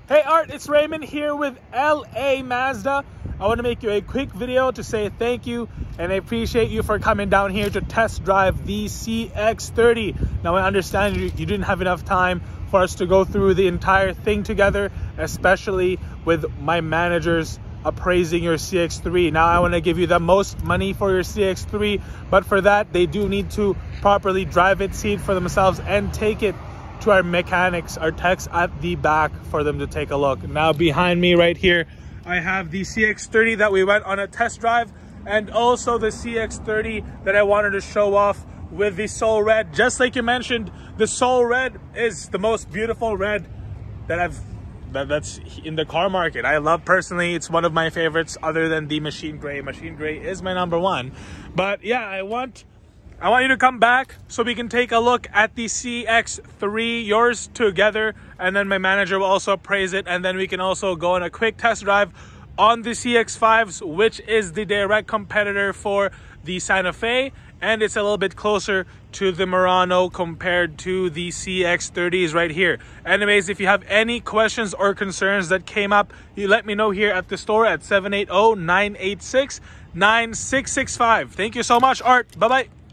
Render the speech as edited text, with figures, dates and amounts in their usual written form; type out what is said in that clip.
Hey Art, it's Raymond here with LA Mazda. I want to make you a quick video to say thank you and I appreciate you for coming down here to test drive the CX-30. Now I understand you didn't have enough time for us to go through the entire thing together, especially with my managers appraising your CX-3. Now I want to give you the most money for your CX-3, but for that they do need to properly drive it, see it for themselves, and take it to our mechanics, our techs at the back for them to take a look. Now behind me right here, I have the CX-30 that we went on a test drive, and also the CX-30 that I wanted to show off with the Soul Red. Just like you mentioned, the Soul Red is the most beautiful red that's in the car market. I love personally, it's one of my favorites other than the Machine Gray. Machine Gray is my number one. But yeah, I want you to come back so we can take a look at the CX-3, yours together, and then my manager will also appraise it, and then we can also go on a quick test drive on the CX-5s, which is the direct competitor for the Santa Fe, and it's a little bit closer to the Murano compared to the CX-30s right here. Anyways, if you have any questions or concerns that came up, you let me know here at the store at 780-986-9665. Thank you so much, Art. Bye-bye.